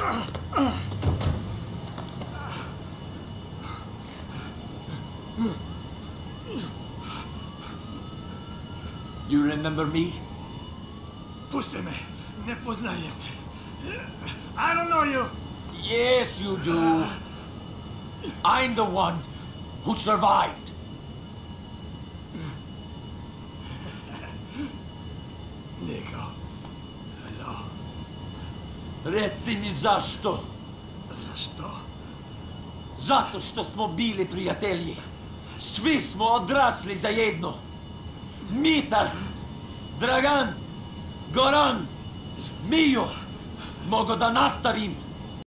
You remember me? Pusti me, ne poznajem te. I don't know you. Yes, you do. I'm the one who survived. Niko. Hello. Reci mi zašto? Zašto? Zato što smo bili prijatelji. Svi smo odrasli zajedno. Mitar, Dragan, Goran, Mijo. Mogu da nastavim.